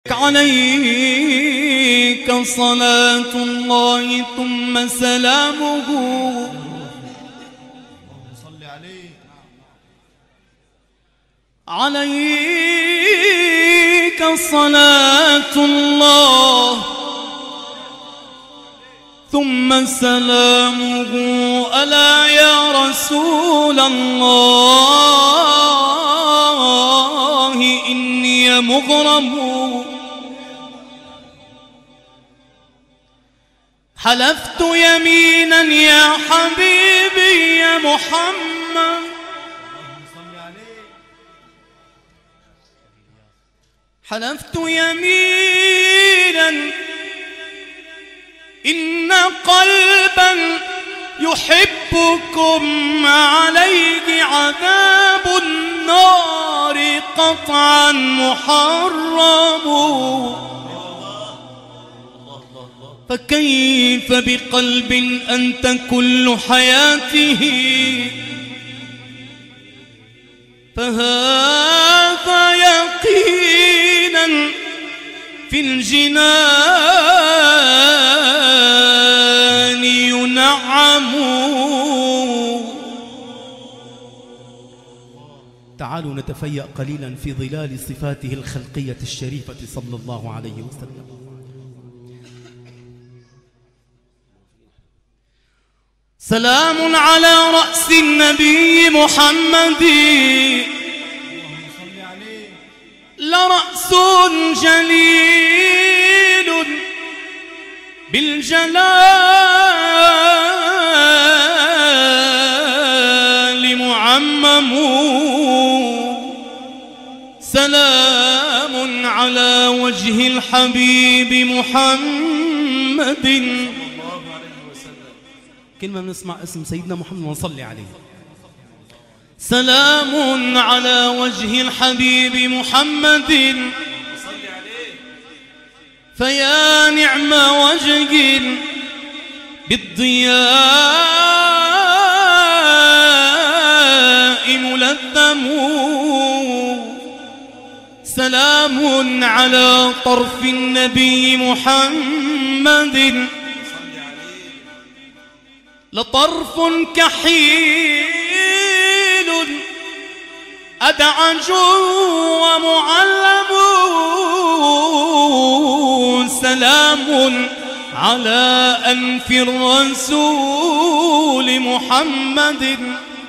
عليك صلاة الله ثم سلامه عليك صلاة الله ثم سلامه ألا يا رسول الله إني مغرم حلفت يمينا يا حبيبي يا محمد حلفت يمينا إن قلبا يحبكم عليه عذاب النار قطعا محرم فكيف بقلب أنت كل حياته فهذا يقينا في الجنان ينعم. تعالوا نتفيأ قليلا في ظلال صفاته الخلقية الشريفة صلى الله عليه وسلم. سلام على رأس النبي محمد لرأس جليل بالجلال معمم سلام على وجه الحبيب محمد. كلمة بنسمع اسم سيدنا محمد ونصلي عليه. سلام على وجه الحبيب محمد فيا نعم وجه بالضياء ملثم سلام على طرف النبي محمد لطرف كحيل أدعج ومعلم سلام على أنف الرسول محمد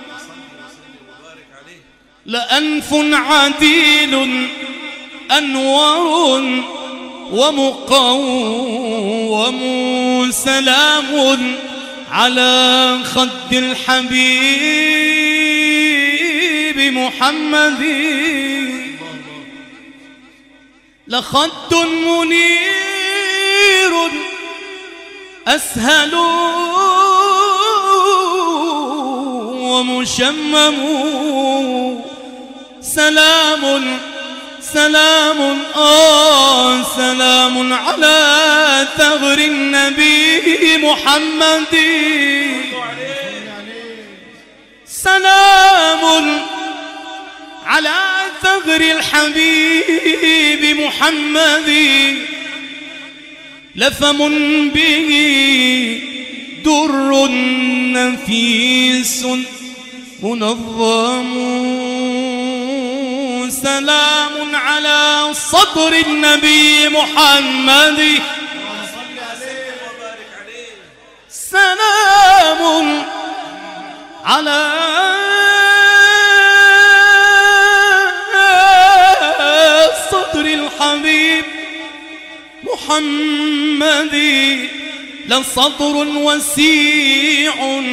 لأنف عديل أنور ومقوم سلام على خد الحبيب محمد لخد منير أسهل ومشمم سلام سلام سلام على ثغر النبي محمد سلام على ثغر الحبيب محمد لفم به در نفيس منظم سلام على صدر النبي محمد سلام على صدر الحبيب محمد لصدر وسيع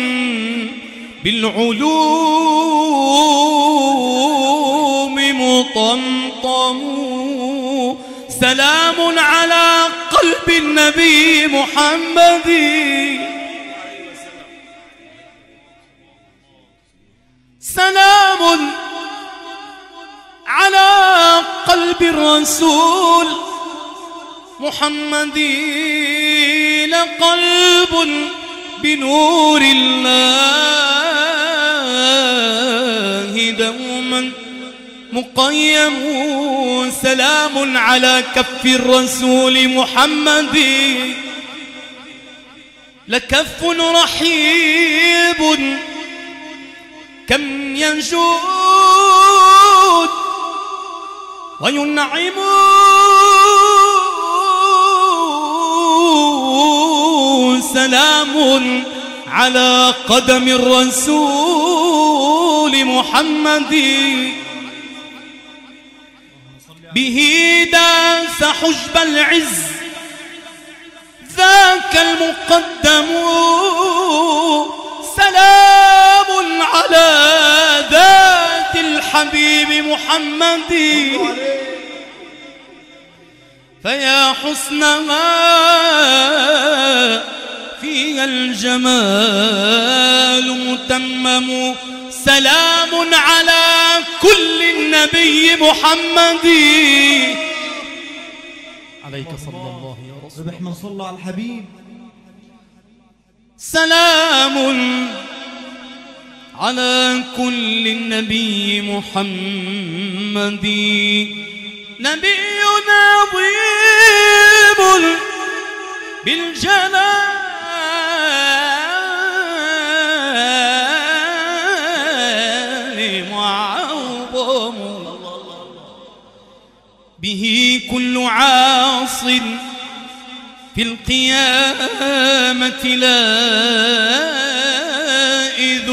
بالعلوم مطمطم سلام على قلب النبي محمد سلام على قلب الرسول محمد لقلب بنور الله دوما مقيم سلام على كف الرسول محمد. لكف رحيب كم ينشود وينعم سلام على قدم الرسول محمد. به داس حجب العز ذاك المقدم. سلام على ذات الحبيب محمد. فيا حسنها فيها الجمال متمم. سلام على كل النبي محمد. عليك صلى الله يا رسول ربح من صلى على الحبيب. سلام على كل النبي محمد. نبينا عظيم بالجلال معظم. به كل عاص في القيامة لائذ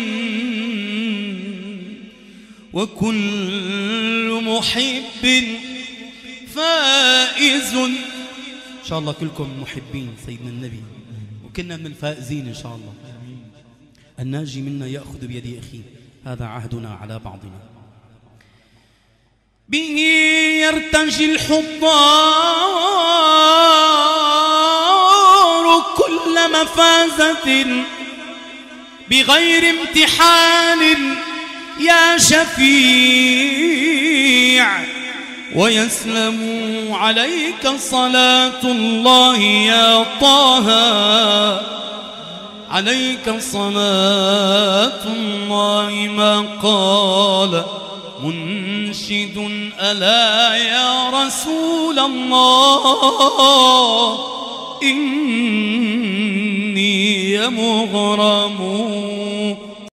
وكل محب فائز. إن شاء الله كلكم محبين سيدنا النبي وكنا من الفائزين إن شاء الله. الناجي منا يأخذ بيد أخيه، هذا عهدنا على بعضنا. به يرتجي الحضار كل مفازة بغير امتحان يا شفيع. ويسلم عليك صلاة الله يا طه. عليك صلاة الله ما قال منشد ألا يا رسول الله إني مغرم.